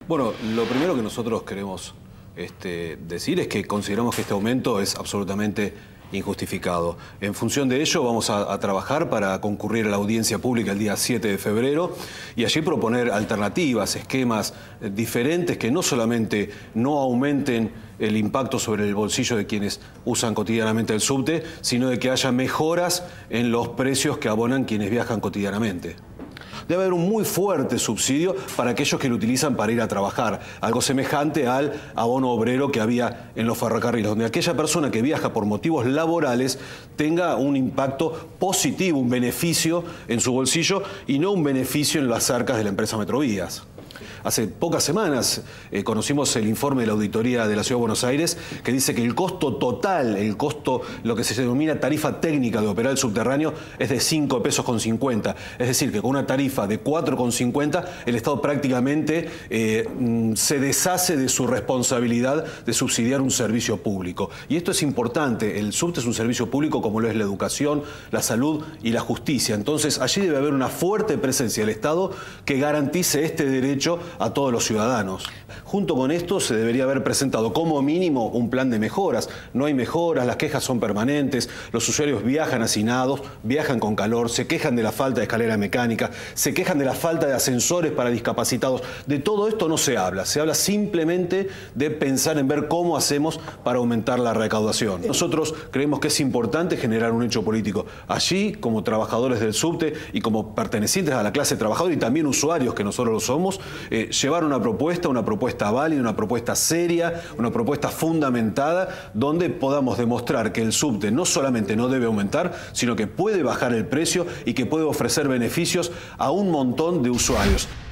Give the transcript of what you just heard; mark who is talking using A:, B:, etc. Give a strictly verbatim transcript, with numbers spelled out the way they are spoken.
A: Bueno, lo primero que nosotros queremos este, decir es que consideramos que este aumento es absolutamente injustificado. En función de ello vamos a, a trabajar para concurrir a la audiencia pública el día siete de febrero y allí proponer alternativas, esquemas eh, diferentes que no solamente no aumenten el impacto sobre el bolsillo de quienes usan cotidianamente el subte, sino de que haya mejoras en los precios que abonan quienes viajan cotidianamente. Debe haber un muy fuerte subsidio para aquellos que lo utilizan para ir a trabajar, algo semejante al abono obrero que había en los ferrocarriles, donde aquella persona que viaja por motivos laborales tenga un impacto positivo, un beneficio en su bolsillo y no un beneficio en las arcas de la empresa Metrovías. Hace pocas semanas eh, conocimos el informe de la Auditoría de la Ciudad de Buenos Aires que dice que el costo total, el costo, lo que se denomina tarifa técnica de operar el subterráneo, es de cinco pesos con cincuenta. Es decir, que con una tarifa de cuatro con cincuenta el Estado prácticamente eh, se deshace de su responsabilidad de subsidiar un servicio público. Y esto es importante. El subte es un servicio público como lo es la educación, la salud y la justicia. Entonces, allí debe haber una fuerte presencia del Estado que garantice este derecho a todos los ciudadanos. Junto con esto se debería haber presentado como mínimo un plan de mejoras. No hay mejoras, las quejas son permanentes, los usuarios viajan hacinados, viajan con calor, se quejan de la falta de escalera mecánica, se quejan de la falta de ascensores para discapacitados. De todo esto no se habla, se habla simplemente de pensar en ver cómo hacemos para aumentar la recaudación. Nosotros creemos que es importante generar un hecho político. Allí, como trabajadores del subte y como pertenecientes a la clase trabajadora y también usuarios que nosotros lo somos, eh, llevar una propuesta, una propuesta válida, una propuesta seria, una propuesta fundamentada, donde podamos demostrar que el subte no solamente no debe aumentar, sino que puede bajar el precio y que puede ofrecer beneficios a un montón de usuarios.